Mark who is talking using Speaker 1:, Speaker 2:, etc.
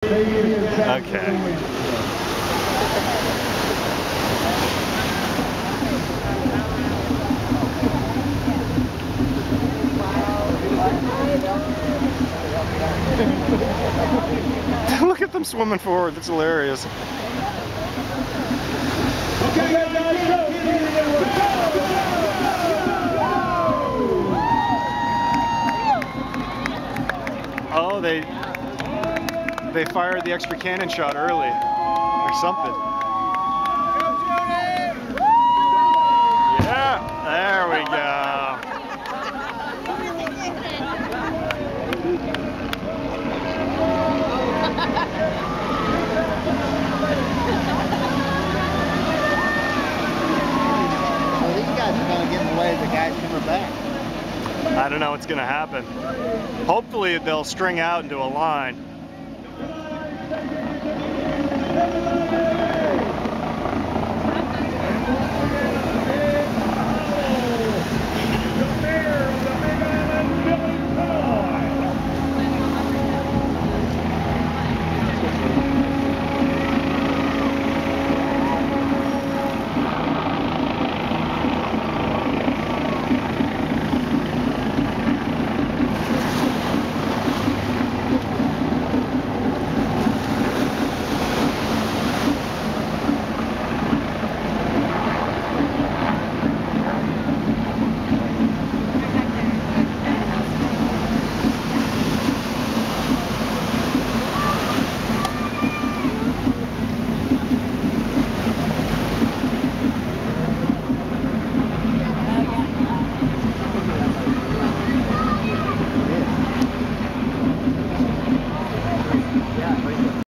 Speaker 1: Okay. Look at them swimming forward. That's hilarious.
Speaker 2: Okay, guys,
Speaker 1: Oh, they fired the extra cannon shot early, or something. Yeah, there we go.
Speaker 3: Well, these guys are going to get in the way of the guys coming back.
Speaker 1: I don't know what's going to happen. Hopefully they'll string out into a line.